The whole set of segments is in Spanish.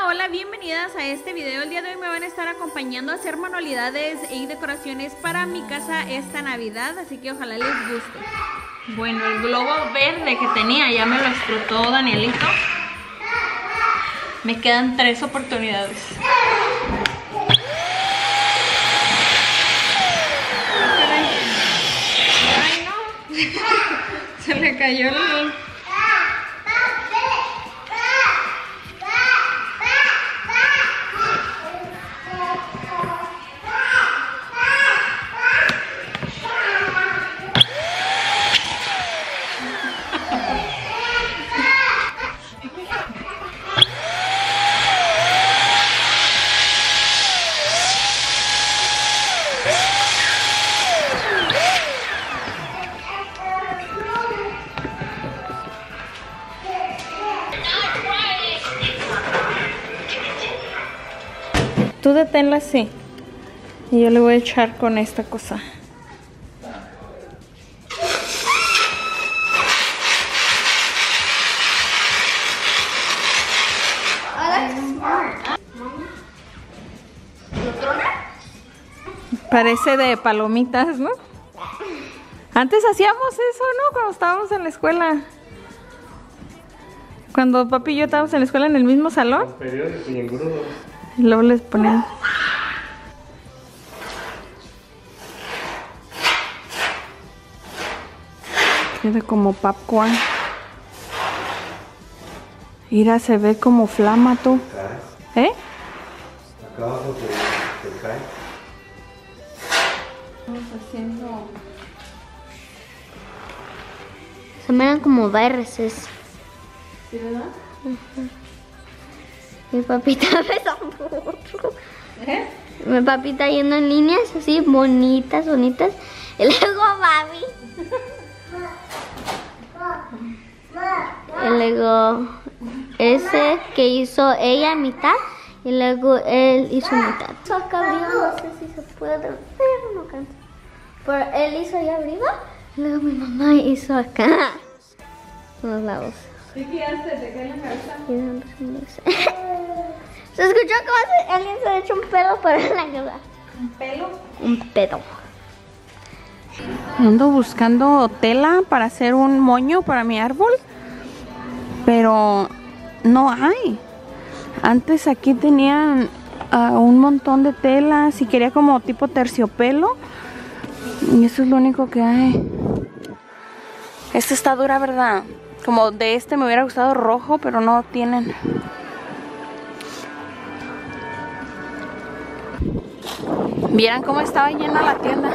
Hola, bienvenidas a este video. El día de hoy me van a estar acompañando a hacer manualidades y decoraciones para mi casa esta Navidad, así que ojalá les guste. Bueno, el globo verde que tenía ya me lo explotó Danielito. Me quedan 3 oportunidades. Ay, no. Se le cayó el... Tú deténla así. Y yo le voy a echar con esta cosa. Parece de palomitas, ¿no? Antes hacíamos eso, ¿no? Cuando estábamos en la escuela. Cuando papi y yo estábamos en la escuela en el mismo salón. En periódico y engrudos. Y luego les ponen. Queda como popcorn. Mira, se ve como flama tú. ¿Eh? Acá abajo te cae. Estamos haciendo... Se miran como viruses. ¿Sí, verdad? Mi papita pesa mucho. ¿Eh? Mi papita yendo en líneas así bonitas, bonitas. Y luego mami. Y luego ese que hizo ella mitad. Y luego él hizo mitad. Eso acá arriba no sé si se puede ver, no canso. Pero él hizo allá arriba. Y luego mi mamá hizo acá. Los lados. ¿Sí que ya se te cae en la cabeza? Se escuchó como si alguien se ha hecho un pelo por la cabeza. ¿Un pelo? Un pedo. Ando buscando tela para hacer un moño para mi árbol, pero no hay. Antes aquí tenían un montón de telas y quería como tipo terciopelo y eso es lo único que hay. Esta está dura, ¿verdad? Como de este me hubiera gustado rojo, pero no tienen. ¿Vieran cómo estaba llena la tienda?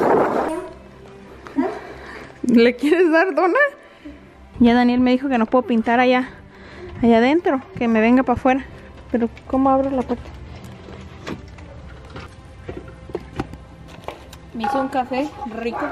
¿Le quieres dar dona? Ya Daniel me dijo que no puedo pintar allá adentro, que me venga para afuera. Pero ¿cómo abro la puerta? Me hizo un café rico.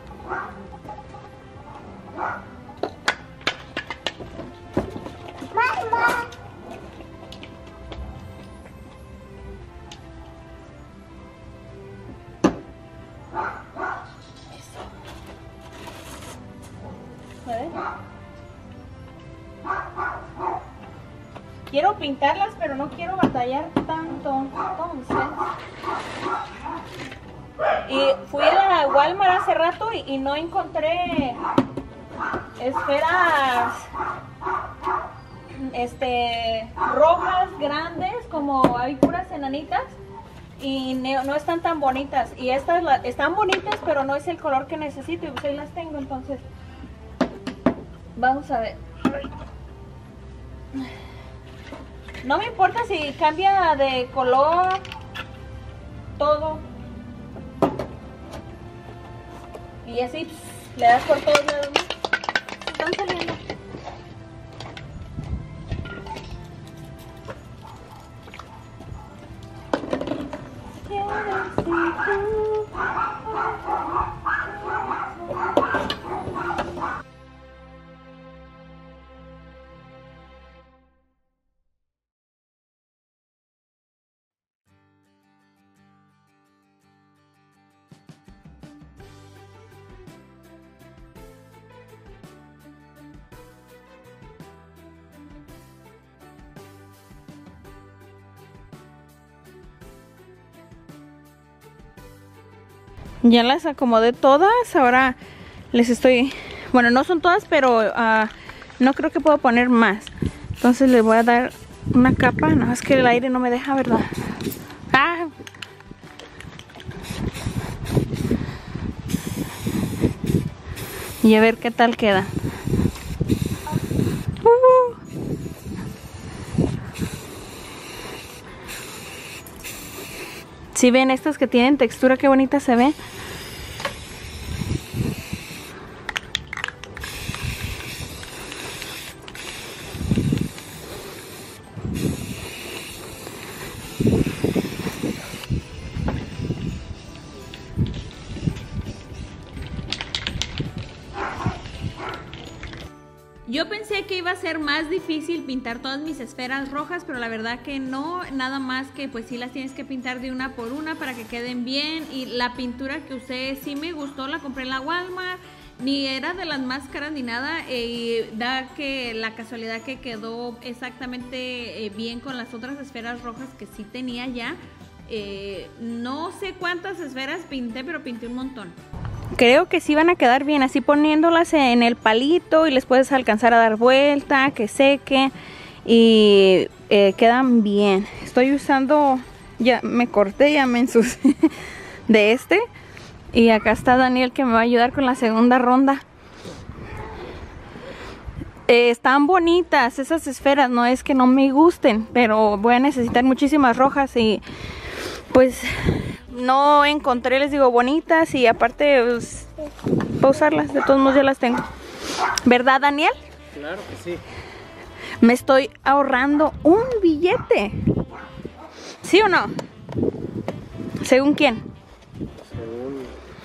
Quiero pintarlas, pero no quiero batallar tanto. Entonces, y fui a Walmart hace rato y no encontré esferas rojas grandes, como hay puras enanitas y no están tan bonitas. Y estas están bonitas, pero no es el color que necesito y pues ahí las tengo. Entonces vamos a ver. No me importa si cambia de color todo. Y así le das por todos lados. Están saliendo. Ya las acomodé todas. Ahora les estoy... Bueno, no son todas, pero no creo que puedo poner más. Entonces le voy a dar una capa. No, es que el aire no me deja, ¿verdad? ¡Ah! Y a ver qué tal queda. Si ven estas que tienen textura, qué bonita se ve. Yo pensé que iba a ser más difícil pintar todas mis esferas rojas, pero la verdad que no, nada más que pues sí las tienes que pintar de una por una para que queden bien. Y la pintura que usé sí me gustó, la compré en la Walmart, ni era de las más caras ni nada, da que la casualidad que quedó exactamente bien con las otras esferas rojas que sí tenía ya. No sé cuántas esferas pinté, pero pinté un montón. Creo que sí van a quedar bien, así poniéndolas en el palito y les puedes alcanzar a dar vuelta, que seque y quedan bien. Estoy usando, ya me corté, ya me ensucié de este. Y acá está Daniel que me va a ayudar con la segunda ronda. Están bonitas esas esferas, no es que no me gusten, pero voy a necesitar muchísimas rojas y pues... no encontré, les digo, bonitas y aparte pues, para usarlas, de todos modos ya las tengo. ¿Verdad, Daniel? Claro que sí. Me estoy ahorrando un billete. ¿Sí o no? ¿Según quién? Según...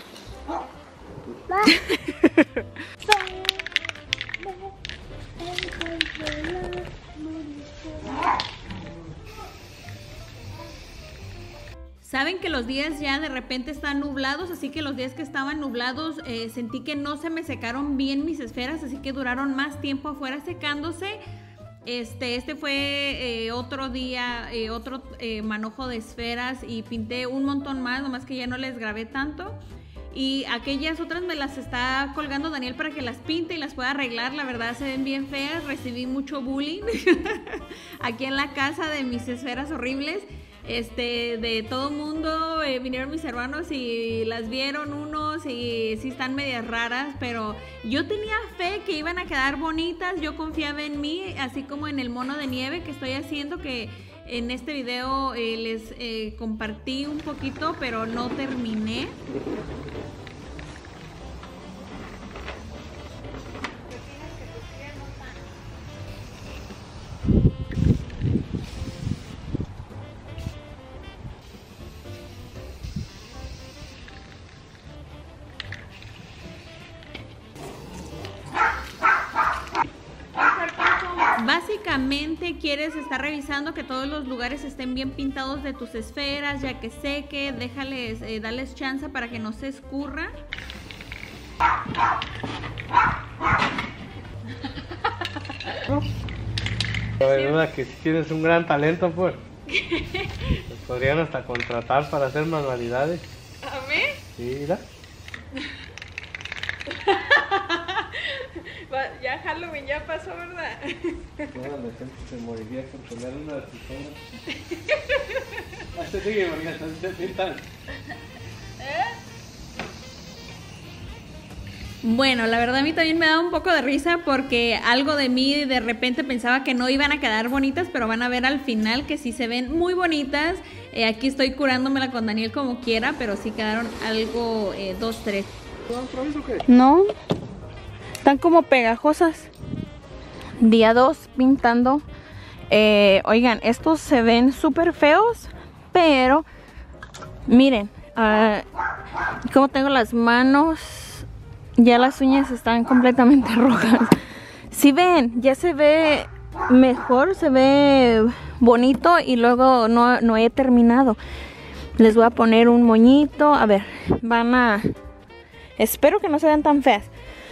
Saben que los días ya de repente están nublados, así que los días que estaban nublados sentí que no se me secaron bien mis esferas, así que duraron más tiempo afuera secándose. Este fue otro día, otro manojo de esferas y pinté un montón más, nomás que ya no les grabé tanto. Y aquellas otras me las está colgando Daniel para que las pinte y las pueda arreglar. La verdad se ven bien feas, recibí mucho bullying aquí en la casa de mis esferas horribles. De todo mundo, vinieron mis hermanos y las vieron unos y sí están medias raras, pero yo tenía fe que iban a quedar bonitas, yo confiaba en mí, así como en el mono de nieve que estoy haciendo, que en este video les compartí un poquito, pero no terminé. Básicamente quieres estar revisando que todos los lugares estén bien pintados de tus esferas, ya que seque, déjales, dales chance para que no se escurra. La verdad que si tienes un gran talento, pues. Nos podrían hasta contratar para hacer manualidades. ¿A mí? Sí, mira. Ya Halloween ya pasó, ¿verdad? Toda la gente se moriría por poner una de tus obras. Este sigue porque hasta se pintan. Bueno, la verdad a mí también me da un poco de risa porque algo de mí de repente pensaba que no iban a quedar bonitas, pero van a ver al final que sí se ven muy bonitas. Aquí estoy curándomela con Daniel como quiera, pero sí quedaron algo 2, 3. No, están como pegajosas. Día 2 pintando. Oigan, estos se ven súper feos, pero miren cómo tengo las manos. Ya las uñas están completamente rojas. Si ven, ya se ve mejor, se ve bonito y luego no he terminado. Les voy a poner un moñito. A ver, espero que no se vean tan feas.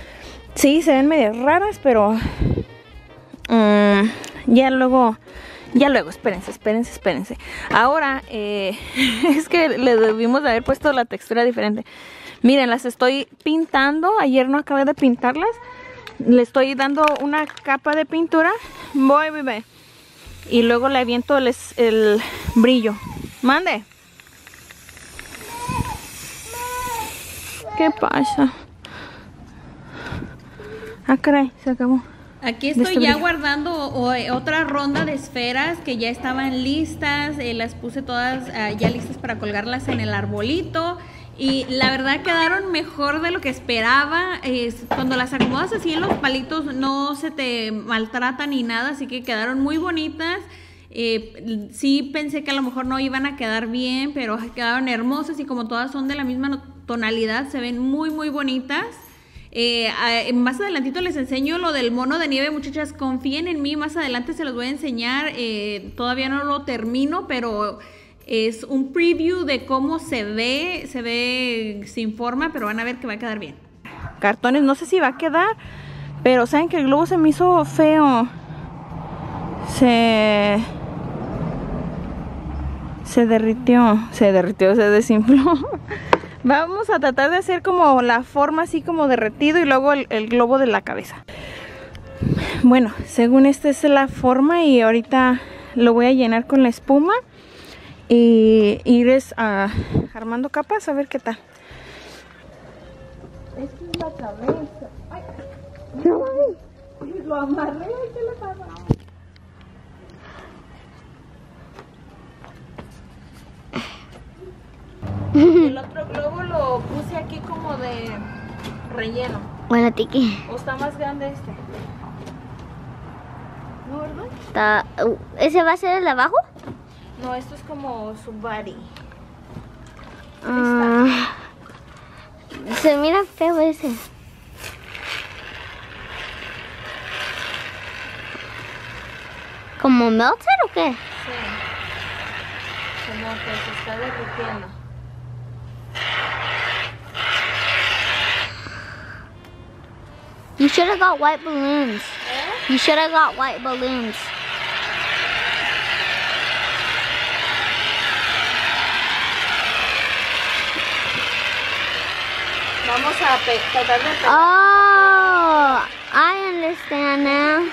Sí, se ven medio raras, pero ya luego Ya luego, espérense. Ahora, es que le debimos de haber puesto la textura diferente. Miren, las estoy pintando. Ayer no acabé de pintarlas. Le estoy dando una capa de pintura. Voy, bebé. Y luego le aviento el brillo. Mande. ¿Qué pasa? Ah, caray, se acabó. Aquí estoy ya guardando otra ronda de esferas que ya estaban listas. Las puse todas ya listas para colgarlas en el arbolito. Y la verdad quedaron mejor de lo que esperaba. Cuando las acomodas así en los palitos no se te maltratan ni nada, así que quedaron muy bonitas. Sí pensé que a lo mejor no iban a quedar bien, pero quedaron hermosas y como todas son de la misma tonalidad, se ven muy muy bonitas. Más adelantito les enseño lo del mono de nieve, muchachas, confíen en mí, más adelante se los voy a enseñar. Todavía no lo termino, pero es un preview de cómo se ve sin forma, pero van a ver que va a quedar bien. Cartones, no sé si va a quedar, pero saben que el globo se me hizo feo. Se derritió, se desinfló. Vamos a tratar de hacer como la forma así como derretido y luego el globo de la cabeza. Bueno, según esta es la forma y ahorita lo voy a llenar con la espuma y ir armando capas a ver qué tal. Esta es la cabeza. Ay, no, lo amarré, ¿qué le pasa? El otro globo lo puse aquí como de relleno. Bueno, Tiki. ¿O está más grande este? ¿No, verdad? ¿Ese va a ser el de abajo? No, esto es como su body. Se mira feo ese. ¿Como melted o qué? Sí. Como que se está derritiendo. You should have got white balloons. You should have got white balloons. Vamos a tratar de pegar. Oh, I understand now.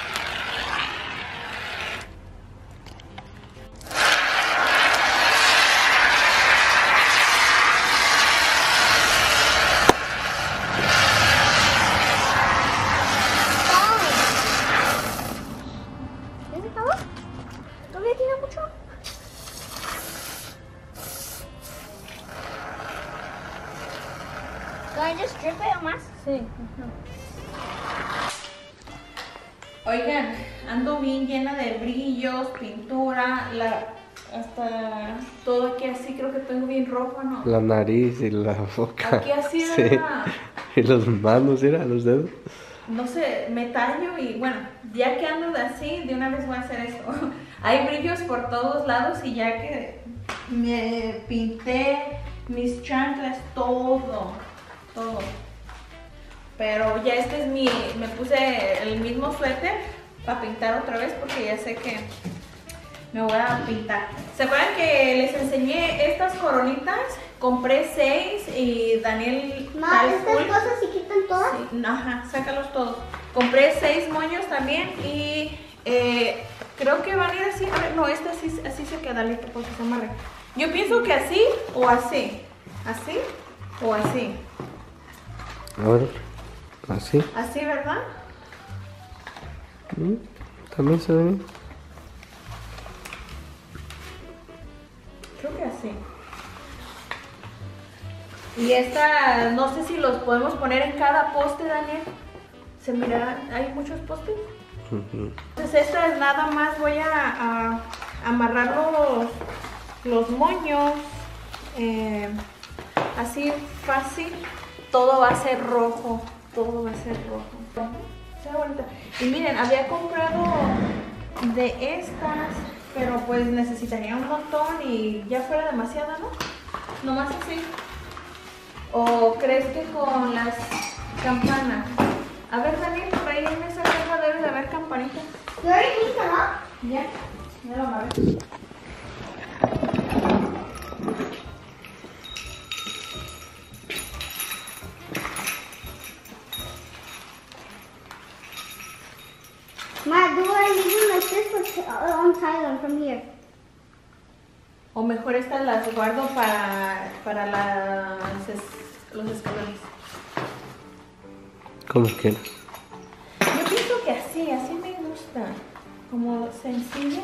Sí. Oigan, ando bien llena de brillos, pintura, hasta todo aquí así, creo que tengo bien rojo, ¿no? La nariz y la boca. Aquí así, sí. ¿verdad? Y los manos, mira, los dedos. No sé, me tallo y bueno, ya que ando así, de una vez voy a hacer esto. Hay brillos por todos lados y ya que me pinté mis chanclas, todo. Pero ya este es me puse el mismo suéter para pintar otra vez porque ya sé que me voy a pintar. ¿Se acuerdan que les enseñé estas coronitas? Compré 6 y Daniel... ¿Estas cosas se quitan todas? Sí, ajá, sácalos todos. Compré 6 moños también y creo que van a ir así. A ver, no, esta así se queda listo porque se amarre. Yo pienso que así o así. Así o así. A ver, así. Así, ¿verdad? También se ve bien. Creo que así. Y esta, no sé si los podemos poner en cada poste, Daniel. Se mira, hay muchos postes. Entonces esta es nada más, voy a amarrar los moños. Así fácil. Todo va a ser rojo. Todo va a ser rojo. Se ve bonita. Y miren, había comprado de estas, pero pues necesitaría un montón y ya fuera demasiada, ¿no? Nomás así. ¿O crees que con las campanas? A ver, Daniel, por ahí en esa caja debe de haber campanitas. ¿Ya? Ya lo amarré. Ma, do I leave them like this or untie them from here? O mejor estas las guardo para los escalones. Como quieras. Yo pienso que así me gusta. Como sencilla.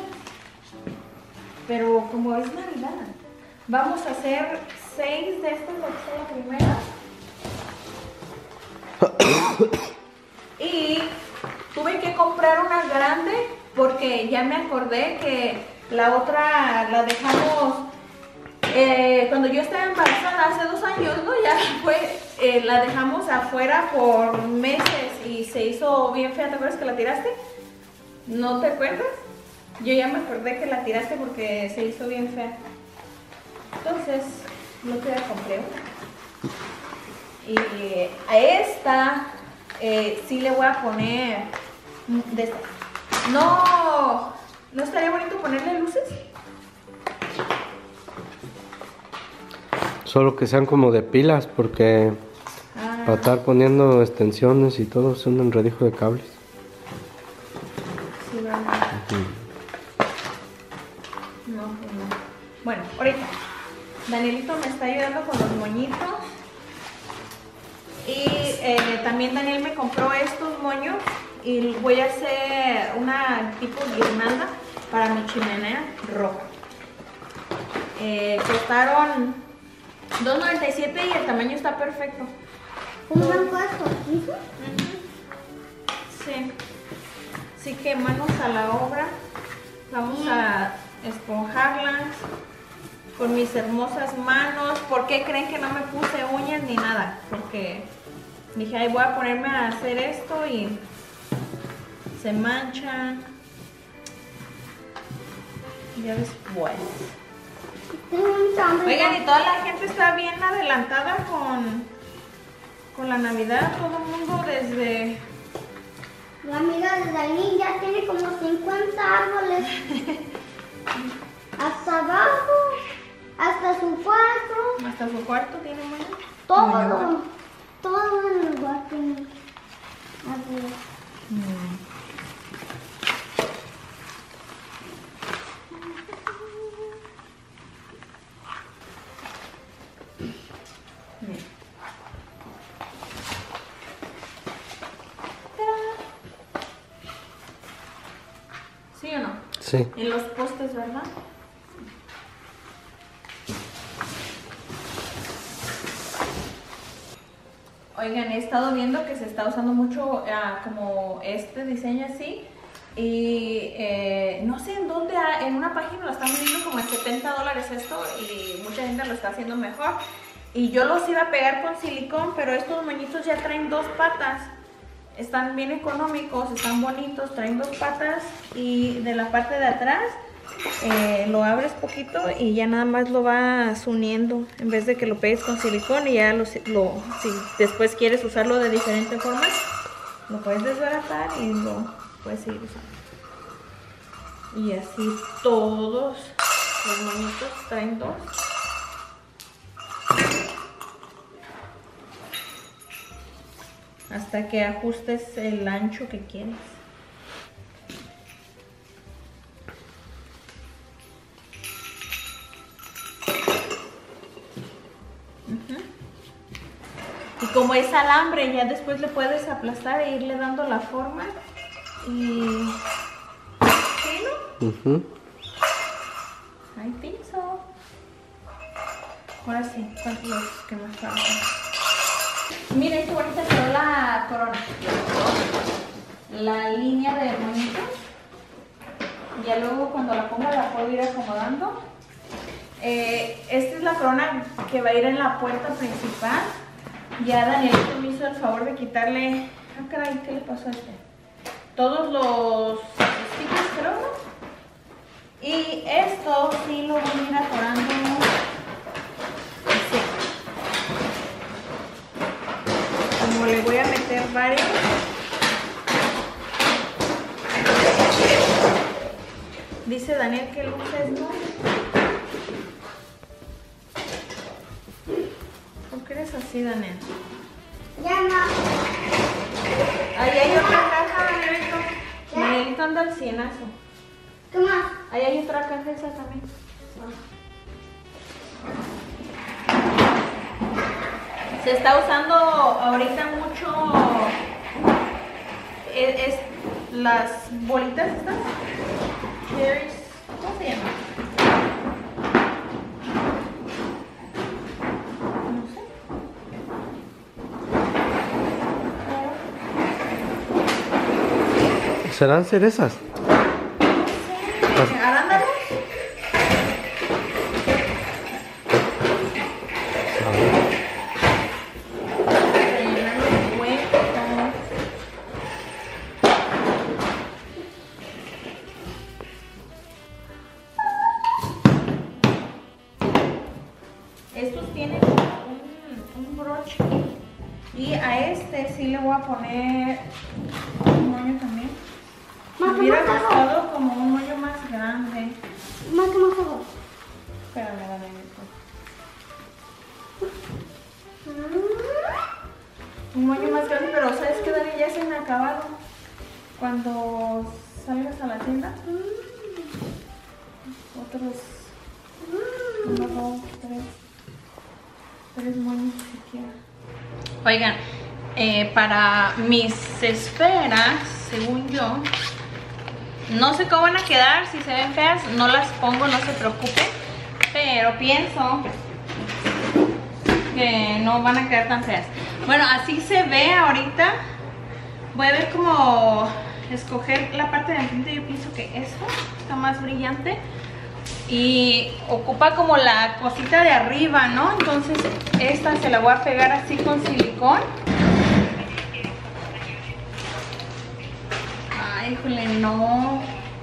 Pero como es Navidad. Vamos a hacer 6 de estas, lo que sea la primera. Y tuve que comprar una grande porque ya me acordé que la otra la dejamos cuando yo estaba embarazada hace 2 años, ¿no? Ya fue, la dejamos afuera por meses y se hizo bien fea. ¿Te acuerdas que la tiraste? ¿No te acuerdas? Yo ya me acordé que la tiraste porque se hizo bien fea. Entonces, no te la compré una. Y a esta sí le voy a poner de esta. ¿No estaría bonito ponerle luces? Solo que sean como de pilas, porque para estar poniendo extensiones y todo es un enredijo de cables. Sí, ¿verdad? No, pues no. Bueno, ahorita Danielito me está ayudando con los moñitos. Y también Daniel me compró estos moños y voy a hacer una tipo guirnalda para mi chimenea roja. Costaron $2.97 y el tamaño está perfecto. ¿Cómo han puesto? Sí. Así que manos a la obra. Vamos a esponjarlas con mis hermosas manos. ¿Por qué creen que no me puse uñas ni nada? Porque dije, ay, voy a ponerme a hacer esto y se manchan. Ya después. Oigan, y toda la gente está bien adelantada con la Navidad. Todo el mundo desde... La amiga de Dani ya tiene como 50 árboles. Hasta abajo, hasta su cuarto. Hasta su cuarto tiene moño. Todo en el lugar tiene árboles. ¿Sí o no? Sí. En los postes, ¿verdad? Oigan, he estado viendo que se está usando mucho como este diseño así. Y no sé en dónde, en una página lo están vendiendo como en $70 esto. Y mucha gente lo está haciendo mejor. Y yo los iba a pegar con silicón, pero estos moñitos ya traen 2 patas. Están bien económicos, están bonitos, traen 2 patas. Y de la parte de atrás lo abres poquito y ya nada más lo vas uniendo. En vez de que lo pegues con silicón y ya si después quieres usarlo de diferente forma, lo puedes desbaratar y lo puedes seguir usando. Y así todos los moñitos traen 2. Hasta que ajustes el ancho que quieres. Y como es alambre, ya después le puedes aplastar e irle dando la forma. Y... ¿sí, no? I think so. Ahora sí, son los que me faltan. Miren qué bonita quedó la corona. La línea de moñitos. Ya luego cuando la ponga la puedo ir acomodando. Esta es la corona que va a ir en la puerta principal. Ya Danielito me hizo el favor de quitarle... Ah, caray, ¿qué le pasó a este? Todos los stickers, creo, ¿no? Y esto sí lo voy a ir atorando así. Como le voy a meter varios. Dice Daniel que luces no. ¿Por qué eres así, Daniel? Ya no. Ahí hay otra caja, Danielito. Danielito anda al cienazo. ¿Qué más? Ahí hay otra caja esa también. Se está usando ahorita mucho las bolitas estas. Cherries. ¿Cómo se llama? No sé. ¿Serán cerezas? ¿Arándanos? Estos tienen un broche y a este sí le voy a poner un moño también. Me hubiera gustado como un moño más grande. Más que más hago. Espérame, Danielito. Un moño más grande, pero ¿sabes qué, Dani? Ya se me ha acabado. Cuando salgas a la tienda, otros 1, 2, 3 moños siquiera. Oigan, para mis esferas, según yo, no sé cómo van a quedar. Si se ven feas, no las pongo, no se preocupen. Pero pienso que no van a quedar tan feas. Bueno, así se ve ahorita. Voy a ver cómo escoger la parte de enfrente. Yo pienso que eso está más brillante y ocupa como la cosita de arriba, ¿no? Entonces esta se la voy a pegar así con silicón. Ay, híjole, no.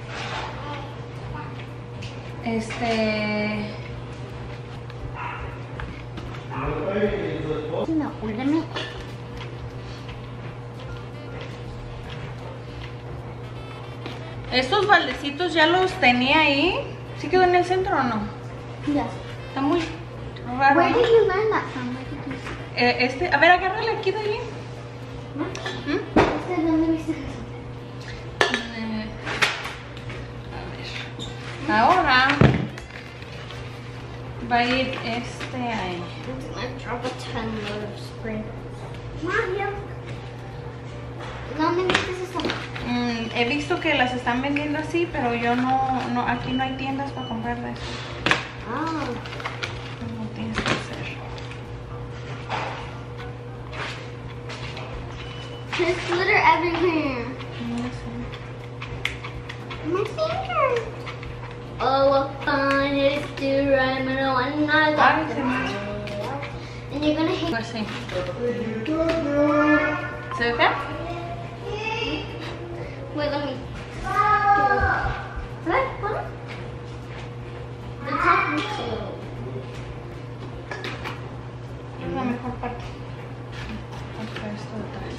No, púleme. Estos baldecitos ya los tenía ahí. ¿Sí quedó en el centro o no? Yes. Está muy raro. Where did you learn that from? Where did you see? A ver, agárrale aquí, Daily. ¿Dónde viste eso? Ahora va a ir ahí. I drop a ton of spray. Mario. ¿Dónde viste eso? He visto que las están vendiendo así, pero yo no, aquí no hay tiendas para comprar de eso. Oh. No tienes que hacer. There's glitter everywhere. No sé. My finger. Oh, what fun it is to run when I Ay, got se me... And you're gonna hate. Pues sí. ¿Se ve fea? Wait, let me. What? What? The top looks a little. Es la mejor parte. Vamos a poner esto detrás.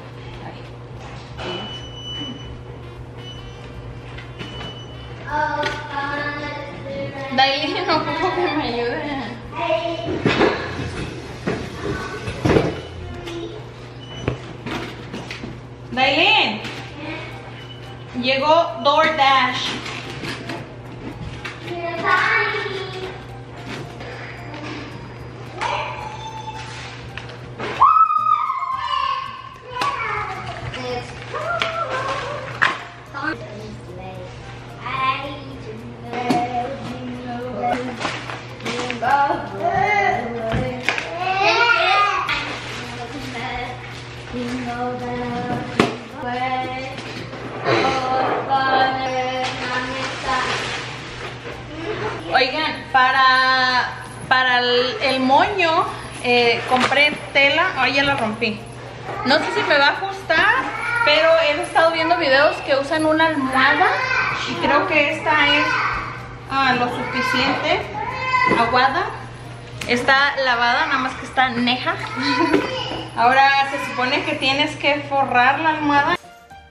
Ahí. Daily, no ocupo que me ayude. Daily, llegó DoorDash. Oigan, para el moño compré tela. Ay, ya la rompí. No sé si me va a ajustar, pero he estado viendo videos que usan una almohada y creo que esta es lo suficiente aguada. Está lavada, nada más que está neja. Ahora se supone que tienes que forrar la almohada.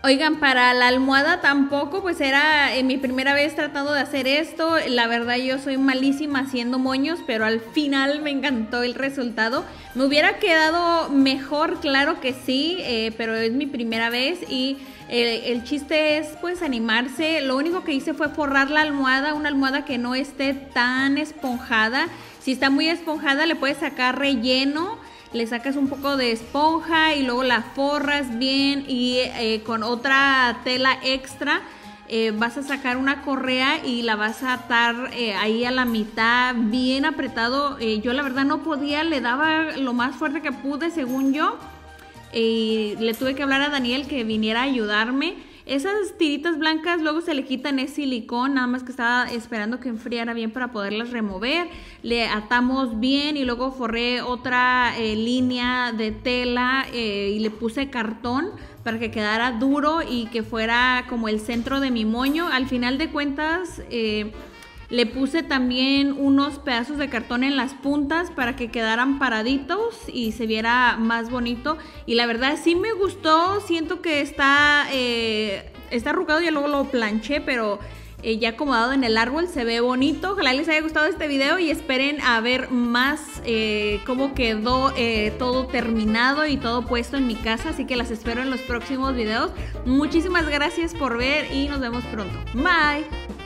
Oigan, para la almohada tampoco, pues era mi primera vez tratando de hacer esto. La verdad yo soy malísima haciendo moños, pero al final me encantó el resultado. Me hubiera quedado mejor, claro que sí, pero es mi primera vez y el chiste es pues animarse. Lo único que hice fue forrar la almohada, una almohada que no esté tan esponjada. Si está muy esponjada le puedes sacar relleno. Le sacas un poco de esponja y luego la forras bien y con otra tela extra vas a sacar una correa y la vas a atar ahí a la mitad bien apretado. Yo la verdad no podía, le daba lo más fuerte que pude según yo. Le tuve que hablar a Daniel que viniera a ayudarme. Esas tiritas blancas luego se le quitan, es silicón, nada más que estaba esperando que enfriara bien para poderlas remover. Le atamos bien y luego forré otra línea de tela y le puse cartón para que quedara duro y que fuera como el centro de mi moño. Al final de cuentas le puse también unos pedazos de cartón en las puntas para que quedaran paraditos y se viera más bonito. Y la verdad sí me gustó, siento que está arrugado, y luego lo planché, pero ya acomodado en el árbol se ve bonito. Ojalá les haya gustado este video y esperen a ver más cómo quedó todo terminado y todo puesto en mi casa. Así que las espero en los próximos videos. Muchísimas gracias por ver y nos vemos pronto. Bye.